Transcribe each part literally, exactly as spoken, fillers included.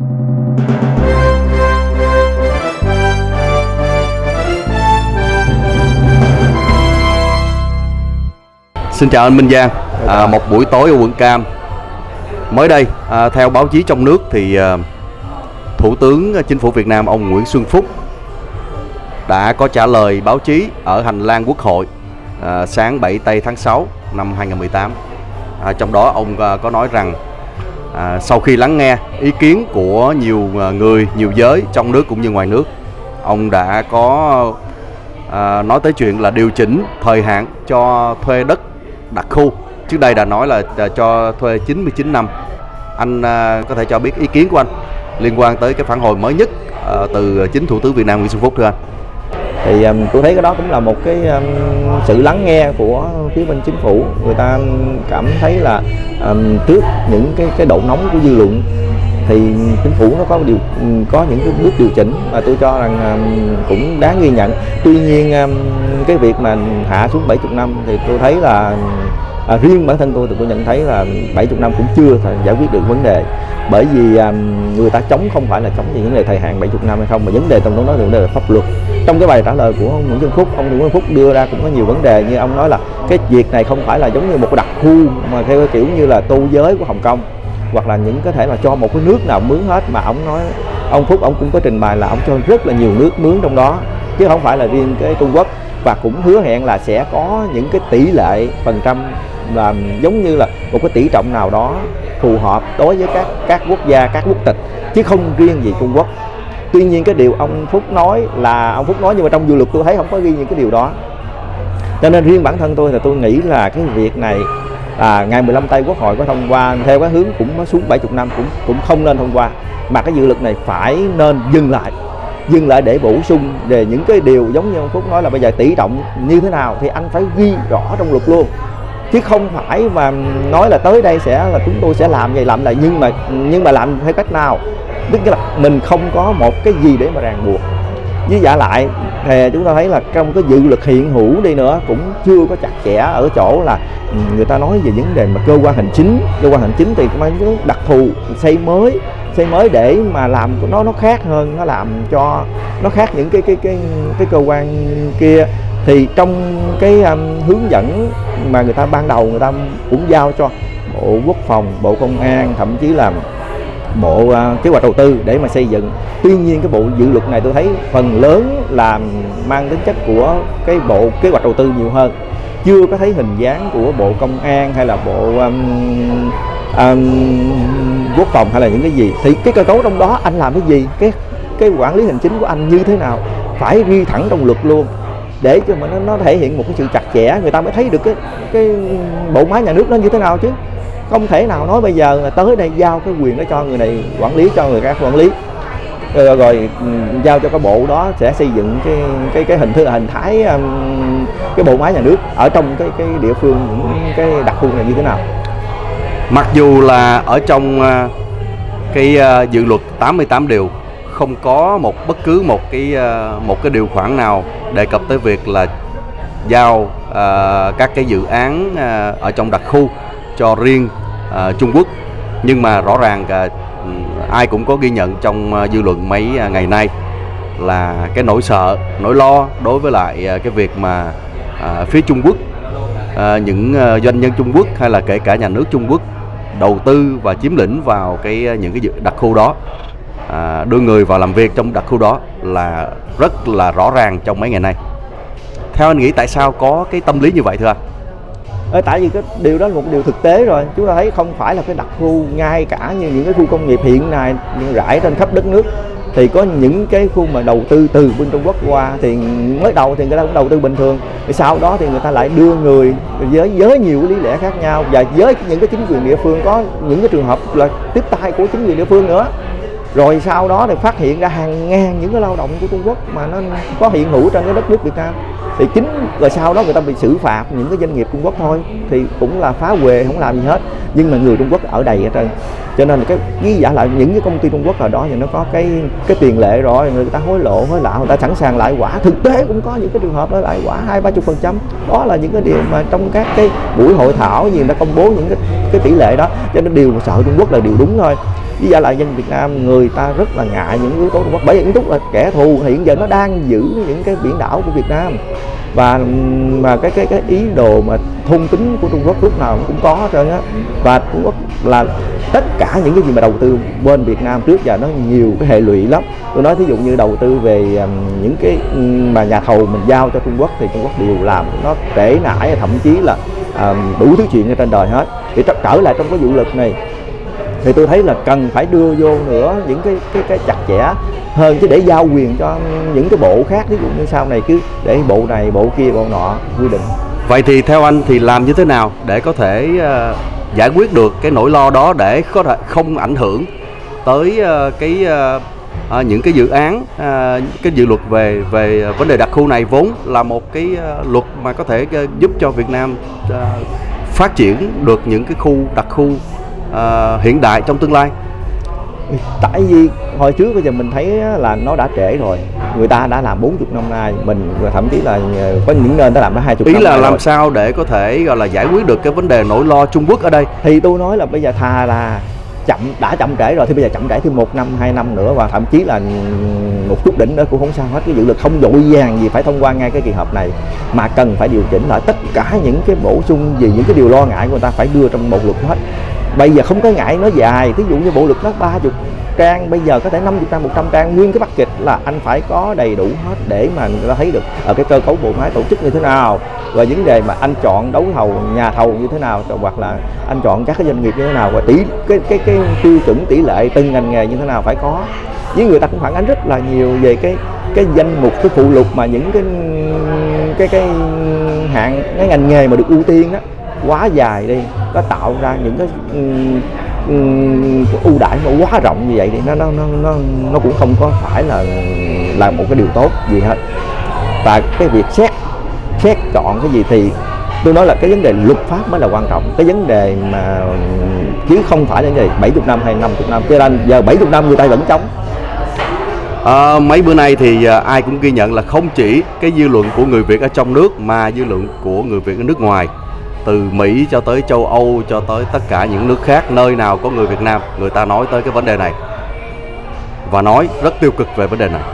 Xin chào anh Minh Giang. À, một buổi tối ở quận Cam. Mới đây, à, theo báo chí trong nước thì à, Thủ tướng Chính phủ Việt Nam ông Nguyễn Xuân Phúc đã có trả lời báo chí ở hành lang Quốc hội à, sáng bảy tây tháng sáu năm hai nghìn không trăm mười tám. À, trong đó ông à, có nói rằng à, sau khi lắng nghe ý kiến của nhiều người, nhiều giới trong nước cũng như ngoài nước, ông đã có à, nói tới chuyện là điều chỉnh thời hạn cho thuê đất đặc khu. Trước đây đã nói là cho thuê chín mươi chín năm. Anh à, có thể cho biết ý kiến của anh liên quan tới cái phản hồi mới nhất à, từ chính Thủ tướng Việt Nam Nguyễn Xuân Phúc thưa anh? Thì um, tôi thấy cái đó cũng là một cái um, sự lắng nghe của phía bên chính phủ. Người ta cảm thấy là um, trước những cái cái độ nóng của dư luận thì chính phủ nó có điều có những cái bước điều chỉnh mà tôi cho rằng um, cũng đáng ghi nhận. Tuy nhiên um, cái việc mà hạ xuống bảy mươi năm thì tôi thấy là à, riêng bản thân tôi thì tôi nhận thấy là bảy mươi năm cũng chưa giải quyết được vấn đề. Bởi vì um, người ta chống không phải là chống về vấn đề thời hạn bảy mươi năm hay không, mà vấn đề trong đó nói vấn đề là pháp luật. Trong cái bài trả lời của ông Nguyễn Xuân Phúc, ông Nguyễn Xuân Phúc đưa ra cũng có nhiều vấn đề, như ông nói là cái việc này không phải là giống như một cái đặc khu mà theo kiểu như là tu giới của Hồng Kông, hoặc là những có thể là cho một cái nước nào mướn hết, mà ông nói ông Phúc ông cũng có trình bày là ông cho rất là nhiều nước mướn trong đó chứ không phải là riêng cái Trung Quốc, và cũng hứa hẹn là sẽ có những cái tỷ lệ phần trăm là giống như là một cái tỷ trọng nào đó phù hợp đối với các các quốc gia, các quốc tịch chứ không riêng gì Trung Quốc. Tuy nhiên cái điều ông Phúc nói là ông Phúc nói nhưng mà trong dự luật tôi thấy không có ghi những cái điều đó. Cho nên riêng bản thân tôi thì tôi nghĩ là cái việc này à, ngày mười lăm tây Quốc hội có thông qua theo cái hướng cũng có xuống bảy mươi năm cũng cũng không nên thông qua, mà cái dự luật này phải nên dừng lại dừng lại để bổ sung về những cái điều giống như ông Phúc nói là bây giờ tỷ trọng như thế nào thì anh phải ghi rõ trong luật luôn, chứ không phải mà nói là tới đây sẽ là chúng tôi sẽ làm vậy làm lại, nhưng mà nhưng mà làm theo cách nào, tức là mình không có một cái gì để mà ràng buộc. Với giả lại thì chúng ta thấy là trong cái dự luật hiện hữu đi nữa cũng chưa có chặt chẽ ở chỗ là người ta nói về vấn đề mà cơ quan hành chính cơ quan hành chính thì mang đặc thù xây mới xây mới để mà làm của nó nó khác hơn, nó làm cho nó khác những cái cái cái cái cơ quan kia. Thì trong cái um, hướng dẫn mà người ta ban đầu người ta cũng giao cho Bộ Quốc phòng, Bộ Công an, thậm chí là Bộ uh, Kế hoạch Đầu tư để mà xây dựng. Tuy nhiên cái bộ dự luật này tôi thấy phần lớn là mang tính chất của cái Bộ Kế hoạch Đầu tư nhiều hơn, chưa có thấy hình dáng của Bộ Công an hay là Bộ um, um, Quốc phòng hay là những cái gì. Thì cái cơ cấu trong đó anh làm cái gì, cái cái quản lý hành chính của anh như thế nào phải ghi thẳng trong luật luôn, để cho mà nó, nó thể hiện một cái sự chặt chẽ, người ta mới thấy được cái cái bộ máy nhà nước nó như thế nào chứ. Không thể nào nói bây giờ là tới đây giao cái quyền đó cho người này quản lý, cho người khác quản lý, rồi, rồi giao cho cái bộ đó sẽ xây dựng cái cái cái hình thức hình thái um, cái bộ máy nhà nước ở trong cái cái địa phương, những cái đặc khu này như thế nào. Mặc dù là ở trong uh, cái uh, dự luật tám mươi tám điều không có một bất cứ một cái uh, một cái điều khoản nào đề cập tới việc là giao uh, các cái dự án uh, ở trong đặc khu cho riêng uh, Trung Quốc, nhưng mà rõ ràng uh, ai cũng có ghi nhận trong uh, dư luận mấy uh, ngày nay là cái nỗi sợ, nỗi lo đối với lại uh, cái việc mà uh, phía Trung Quốc, uh, những uh, doanh nhân Trung Quốc hay là kể cả nhà nước Trung Quốc đầu tư và chiếm lĩnh vào cái uh, những cái đặc khu đó, uh, đưa người vào làm việc trong đặc khu đó là rất là rõ ràng trong mấy ngày nay. Theo anh nghĩ tại sao có cái tâm lý như vậy thưa anh? Ở tại vì cái điều đó là một điều thực tế rồi, chúng ta thấy không phải là cái đặc khu, ngay cả như những cái khu công nghiệp hiện nay rải trên khắp đất nước thì có những cái khu mà đầu tư từ bên Trung Quốc qua thì mới đầu thì người ta cũng đầu tư bình thường, thì sau đó thì người ta lại đưa người với với nhiều cái lý lẽ khác nhau, và với những cái chính quyền địa phương có những cái trường hợp là tiếp tay của chính quyền địa phương nữa. Rồi sau đó thì phát hiện ra hàng ngàn những cái lao động của Trung Quốc mà nó có hiện hữu trên cái đất nước Việt Nam, thì chính rồi sau đó người ta bị xử phạt những cái doanh nghiệp Trung Quốc thôi, thì cũng là phá huề không làm gì hết, nhưng mà người Trung Quốc ở đầy hết trơn. Cho nên là cái ghi giả lại những cái công ty Trung Quốc ở đó thì nó có cái cái tiền lệ rồi, người ta hối lộ hối lộ, người ta sẵn sàng lãi quả. Thực tế cũng có những cái trường hợp đó lãi quả hai ba chục phần trăm. Đó là những cái điều mà trong các cái buổi hội thảo gì đã công bố những cái cái tỷ lệ đó. Cho nên điều mà sợ Trung Quốc là điều đúng thôi. Với giả lại dân Việt Nam, người người ta rất là ngại những yếu tố Trung Quốc, bởi vì Trung Quốc là kẻ thù hiện giờ nó đang giữ những cái biển đảo của Việt Nam, và mà cái cái cái ý đồ mà thôn tính của Trung Quốc lúc nào cũng có hết trơn á. Và Trung Quốc là tất cả những cái gì mà đầu tư bên Việt Nam trước giờ nó nhiều cái hệ lụy lắm. Tôi nói thí dụ như đầu tư về um, những cái um, mà nhà thầu mình giao cho Trung Quốc thì Trung Quốc đều làm nó trễ nải, thậm chí là um, đủ thứ chuyện ở trên đời hết. Thì trở lại trong cái vụ luật này thì tôi thấy là cần phải đưa vô nữa những cái cái cái chặt chẽ hơn, chứ để giao quyền cho những cái bộ khác, ví dụ như sau này cứ để bộ này bộ kia bộ nọ quy định. Vậy thì theo anh thì làm như thế nào để có thể uh, giải quyết được cái nỗi lo đó, để có thể không ảnh hưởng tới uh, cái uh, uh, những cái dự án, uh, cái dự luật về về vấn đề đặc khu này vốn là một cái uh, luật mà có thể uh, giúp cho Việt Nam uh, phát triển được những cái khu đặc khu uh, hiện đại trong tương lai? Tại vì hồi trước bây giờ mình thấy là nó đã trễ rồi, người ta đã làm bốn mươi năm nay, mình thậm chí là có những nơi ta làm đã hai mươi ý năm. Ý là làm rồi. sao để có thể gọi là giải quyết được cái vấn đề nỗi lo Trung Quốc ở đây? Thì tôi nói là bây giờ thà là chậm đã chậm trễ rồi thì bây giờ chậm trễ thêm một năm hai năm nữa, và thậm chí là một chút đỉnh nữa cũng không sao hết. Cái dự luật không vội vàng gì phải thông qua ngay cái kỳ họp này, mà cần phải điều chỉnh lại tất cả những cái bổ sung gì, những cái điều lo ngại của người ta phải đưa trong một luật hết. Bây giờ không có ngại nó dài, ví dụ như bộ luật nó ba mươi trang, bây giờ có thể năm mươi trang, một trăm trang, nguyên cái package là anh phải có đầy đủ hết để mà người ta thấy được ở cái cơ cấu bộ máy tổ chức như thế nào, và vấn đề mà anh chọn đấu thầu nhà thầu như thế nào, hoặc là anh chọn các cái doanh nghiệp như thế nào, và tỷ cái cái cái tiêu chuẩn tỷ lệ từng ngành nghề như thế nào phải có. Với người ta cũng phản ánh rất là nhiều về cái cái danh mục, cái phụ lục mà những cái cái cái hạng cái ngành nghề mà được ưu tiên đó quá dài đi, nó tạo ra những cái um, um, ưu đãi nó quá rộng như vậy thì nó nó nó nó nó cũng không có phải là là một cái điều tốt gì hết. Và cái việc xét xét chọn cái gì thì tôi nói là cái vấn đề luật pháp mới là quan trọng, cái vấn đề mà chứ không phải là vấn đề bảy mươi năm hay năm mươi năm. Cho nên giờ bảy mươi năm người ta vẫn chống. À, mấy bữa nay thì à, ai cũng ghi nhận là không chỉ cái dư luận của người Việt ở trong nước mà dư luận của người Việt ở nước ngoài, từ Mỹ cho tới châu Âu cho tới tất cả những nước khác, nơi nào có người Việt Nam, người ta nói tới cái vấn đề này và nói rất tiêu cực về vấn đề này.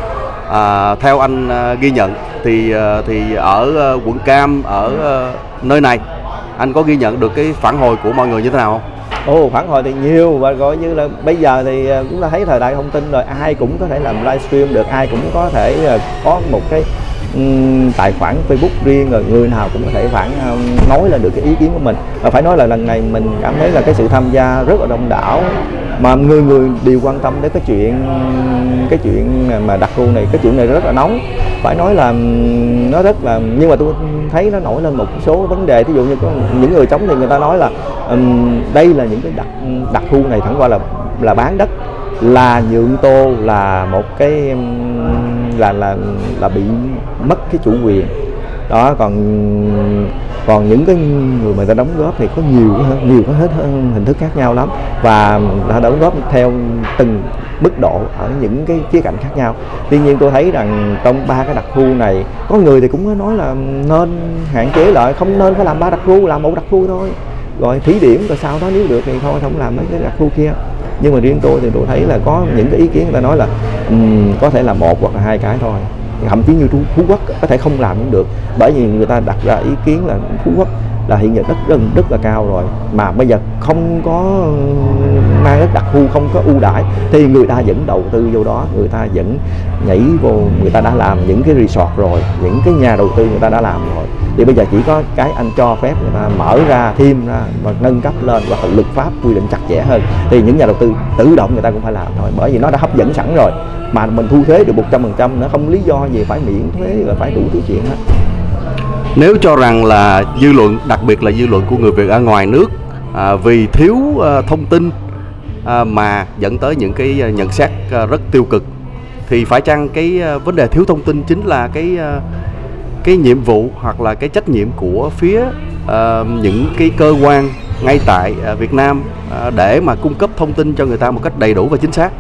À, theo anh à, ghi nhận thì à, thì ở à, quận Cam, ở à, nơi này anh có ghi nhận được cái phản hồi của mọi người như thế nào không? Ồ, phản hồi thì nhiều, và gọi như là bây giờ thì chúng ta thấy thời đại thông tin rồi, ai cũng có thể làm livestream được, ai cũng có thể có một cái um, tài khoản Facebook riêng, rồi người nào cũng có thể phản um, nói lên được cái ý kiến của mình. Và phải nói là lần này mình cảm thấy là cái sự tham gia rất là đông đảo, mà người người đều quan tâm đến cái chuyện cái chuyện mà đặc khu này, cái chuyện này rất là nóng. Phải nói là nó rất là, nhưng mà tôi thấy nó nổi lên một số vấn đề. Ví dụ như có những người chống thì người ta nói là um, đây là những cái đặc đặc khu này thẳng qua là là bán đất, là nhượng tô, là một cái um, là là là bị mất cái chủ quyền đó. Còn còn những cái người mà người ta đóng góp thì có nhiều nhiều có hết hình thức khác nhau lắm, và họ đóng góp theo từng mức độ ở những cái khía cạnh khác nhau. Tuy nhiên tôi thấy rằng trong ba cái đặc khu này, có người thì cũng nói là nên hạn chế lại, không nên phải làm ba đặc khu, làm một đặc khu thôi, rồi thí điểm, rồi sau đó nếu được thì thôi không làm mấy cái đặc khu kia. Nhưng mà riêng tôi thì tôi thấy là có những cái ý kiến người ta nói là um, có thể là một hoặc là hai cái thôi. Thậm chí như Phú Quốc có thể không làm cũng được, bởi vì người ta đặt ra ý kiến là Phú Quốc là hiện giờ đất rất, rất là cao rồi, mà bây giờ không có mang đất đặc khu, không có ưu đãi thì người ta vẫn đầu tư vô đó, người ta vẫn nhảy vô, người ta đã làm những cái resort rồi, những cái nhà đầu tư người ta đã làm rồi, thì bây giờ chỉ có cái anh cho phép người ta mở ra thêm ra và nâng cấp lên, hoặc là luật pháp quy định chặt chẽ hơn thì những nhà đầu tư tự động người ta cũng phải làm thôi, bởi vì nó đã hấp dẫn sẵn rồi, mà mình thu thuế được một trăm phần trăm nữa, không lý do gì phải miễn thuế và phải đủ thứ chuyện hết. Nếu cho rằng là dư luận, đặc biệt là dư luận của người Việt ở ngoài nước à, vì thiếu à, thông tin à, mà dẫn tới những cái nhận xét à, rất tiêu cực, thì phải chăng cái à, vấn đề thiếu thông tin chính là cái à, cái nhiệm vụ hoặc là cái trách nhiệm của phía à, những cái cơ quan ngay tại à, Việt Nam à, để mà cung cấp thông tin cho người ta một cách đầy đủ và chính xác?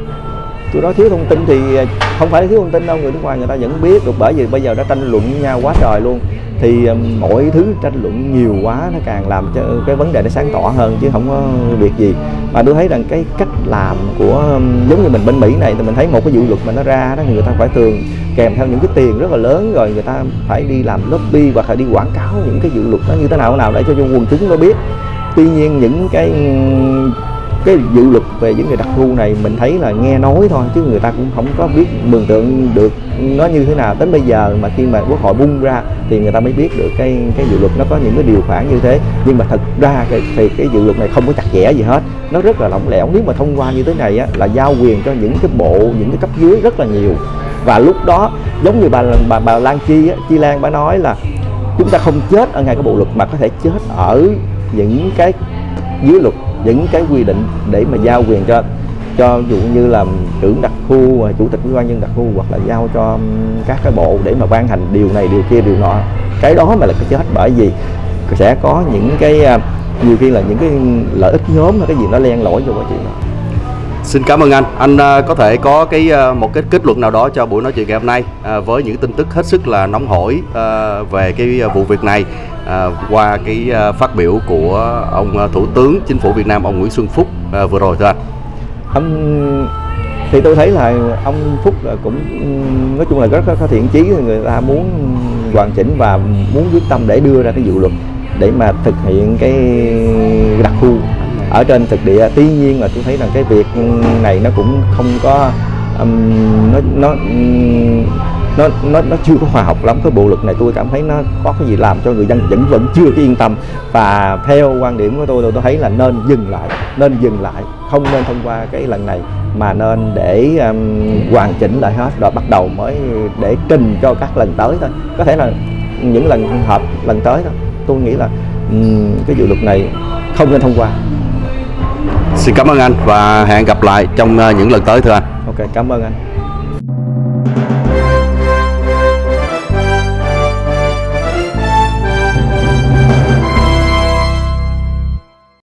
Tôi nói thiếu thông tin thì không phải thiếu thông tin đâu, người nước ngoài người ta vẫn biết được, bởi vì bây giờ đã tranh luận nhau quá trời luôn. thì um, mọi thứ tranh luận nhiều quá nó càng làm cho cái vấn đề nó sáng tỏ hơn chứ không có việc gì. Mà tôi thấy rằng cái cách làm của um, giống như mình bên Mỹ này thì mình thấy một cái dự luật mà nó ra đó, người ta phải thường kèm theo những cái tiền rất là lớn, rồi người ta phải đi làm lobby hoặc là đi quảng cáo những cái dự luật đó như thế nào nào để cho quần chúng nó biết. Tuy nhiên những cái cái dự luật về những người đặc khu này mình thấy là nghe nói thôi chứ người ta cũng không có biết mường tượng được nó như thế nào. Đến bây giờ mà khi mà Quốc hội bung ra thì người ta mới biết được cái cái dự luật nó có những cái điều khoản như thế. Nhưng mà thật ra cái, thì cái dự luật này không có chặt chẽ gì hết, nó rất là lỏng lẻo. Nếu mà thông qua như thế này á, là giao quyền cho những cái bộ, những cái cấp dưới rất là nhiều. Và lúc đó giống như bà bà, bà Lan Chi á, Chi Lan bà nói là chúng ta không chết ở ngay cái bộ luật mà có thể chết ở những cái dưới luật, những cái quy định để mà giao quyền cho cho ví dụ như là trưởng đặc khu, chủ tịch ủy ban nhân đặc khu, hoặc là giao cho các cái bộ để mà ban hành điều này điều kia điều nọ. Cái đó mà là cái chết, bởi vì sẽ có những cái nhiều khi là những cái lợi ích nhóm hay cái gì nó len lỏi vô quá chuyện đó. Xin cảm ơn anh. Anh uh, có thể có cái uh, một cái kết luận nào đó cho buổi nói chuyện ngày hôm nay uh, với những tin tức hết sức là nóng hổi uh, về cái uh, vụ việc này uh, qua cái uh, phát biểu của ông uh, Thủ tướng Chính phủ Việt Nam, ông Nguyễn Xuân Phúc uh, vừa rồi thưa anh. Um, thì tôi thấy là ông Phúc cũng nói chung là rất có thiện chí, người ta muốn hoàn chỉnh và muốn quyết tâm để đưa ra cái dự luật để mà thực hiện cái đặc khu ở trên thực địa. Tuy nhiên là tôi thấy rằng cái việc này nó cũng không có um, nó nó nó nó nó chưa có khoa học lắm. Cái bộ luật này tôi cảm thấy nó có cái gì làm cho người dân vẫn vẫn chưa có yên tâm. Và theo quan điểm của tôi, tôi tôi thấy là nên dừng lại, nên dừng lại, không nên thông qua cái lần này mà nên để um, hoàn chỉnh lại hết rồi bắt đầu mới để trình cho các lần tới thôi. Có thể là những lần họp lần tới thôi. Tôi nghĩ là um, cái dự luật này không nên thông qua. Xin cảm ơn anh và hẹn gặp lại trong những lần tới thưa anh. Ok, cảm ơn anh.